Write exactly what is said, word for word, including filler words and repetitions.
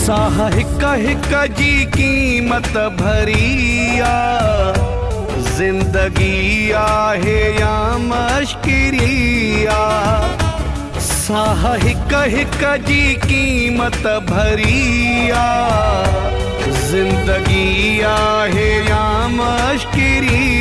साह हिक हिक जी कीमत भरिया, जिंदगी आहे या मश्किरिया। साह हिक हिक जी कीमत भरिया, जिंदगी आहे या मश्किरिया।